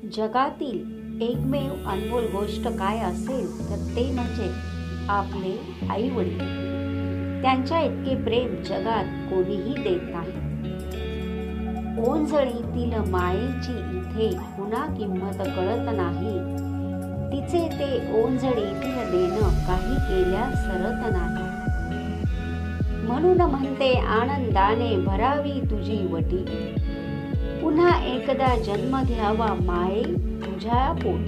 जगातील एकमेव अनमोल गोष्ट काय असेल तर ते म्हणजे आपले आई वडील. त्यांच्या इतके प्रेम जगात कोणीही देत नाही. ओंजळीतील मायेची इथे पुन्हा किंमत कळत नाही. तिचे ते ओंजळीतील देणं काही केल्या सरत नाही. म्हणून म्हणते आनंदाने भरावी तुझी वटी. पुन्हा एकदा जन्म घ्यावा माये तुझ्या पोटी.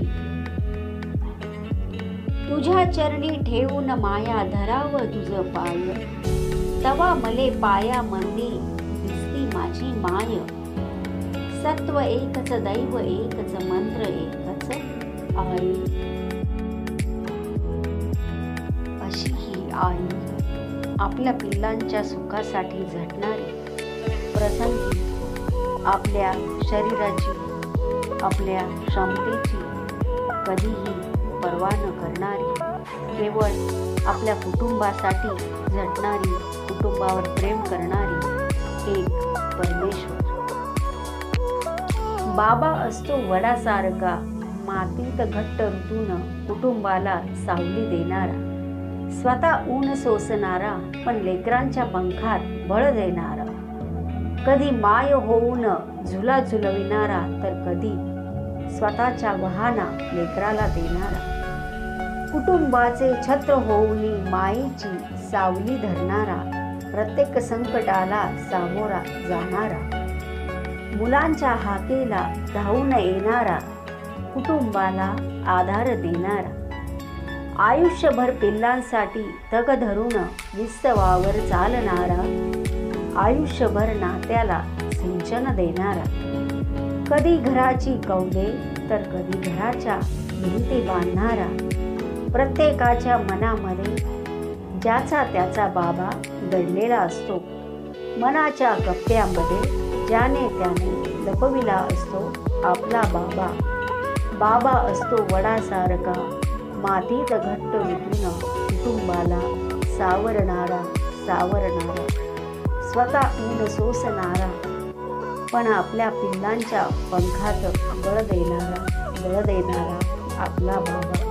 तुझ्या चरणी ठेवून माया धराव तुझ पाय. तवा मले पाया मंदी दिसती माझी माय. सत्व एकच दैव एकच मंत्र एकच आई. अशी ही आई आपल्या पिल्लांच्या सुखासाठी झटणारी, प्रसंगी आपल्या शरीराची आपल्या क्षमतेची कधीही पर्वा न करणारी, केवळ आपल्या कुटुंबासाठी झटणारी, कुटुंबावर प्रेम करणारी एक परमेश्वर. बाबा असतो वडासारखा, मातीत घट्ट ऋतून कुटुंबाला सावली देणारा. स्वतः ऊन सोसणारा पण लेकरांच्या पंखात बळ देणारा. कधी माय होऊन झुला झुलविणारा तर कधी स्वतःच्या वहाना लेकराला देणारा. कुटुंबाचे छत्र होऊन मायेची सावली धरणारा. प्रत्येक संकटाला सामोरा जाणारा. मुलांच्या हाकेला धावून येणारा. कुटुंबाला आधार देणारा. आयुष्यभर पिल्लांसाठी तग धरून विस्तवावर चालणारा. आयुष्यभर नात्याला सिंचन देणारा. कधी घराची कौले तर कधी घराच्या भिंती बांधणारा. प्रत्येकाच्या मनामध्ये ज्याचा त्याचा बाबा दडलेला असतो. मनाच्या कप्प्यामध्ये ज्याने त्याने लपविला असतो आपला बाबा. बाबा असतो वडासारखा, मातीत घट्ट ऋतून कुटुंबाला सावरणारा. स्वतः ऊन सोसणारा पण आपल्या पिल्लांच्या पंखात बळ देणारा आपला बाबा.